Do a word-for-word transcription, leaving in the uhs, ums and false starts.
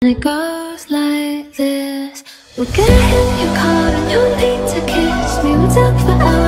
It goes like this. We'll get in your car and you'll need to kiss me. We'll talk for hours.